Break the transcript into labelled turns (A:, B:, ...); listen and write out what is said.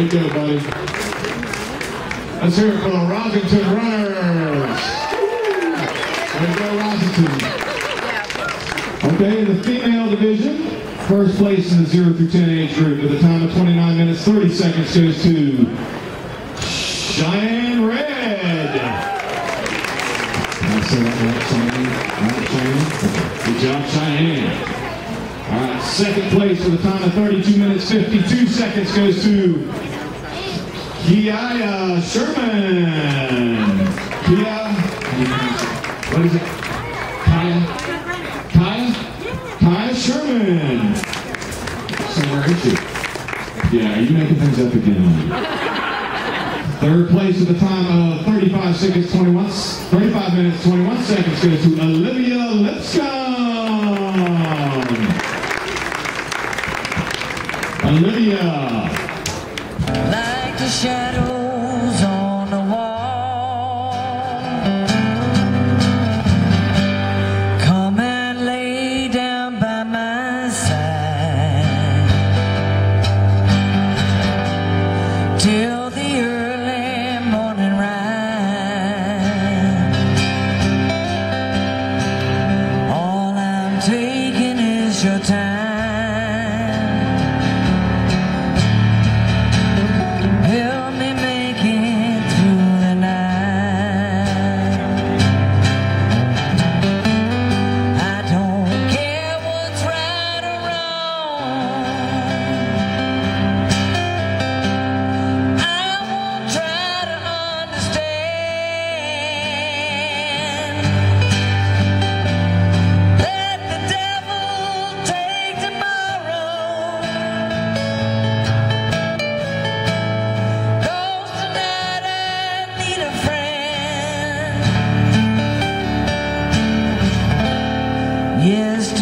A: to go, buddy. Let's hear it for the Rosington Runners. Way to go, Rosington. Okay, in the female division, first place in the 0 through 10 age group with a time of 29 minutes 30 seconds goes to Cheyenne Red. Did I say that right, Cheyenne? Good job, Cheyenne. All right, second place with a time of 32 minutes 52 seconds goes to Kiaya Sherman. What is it? Kaya Sherman. So where is she? Yeah, are you making things up again? Third place with a time of 35 minutes 21 seconds goes to Olivia Lipscomb. Olivia.
B: Like the shadows on the wall, come and lay down by my side till the early morning ride. All I'm taking is your time. Yes.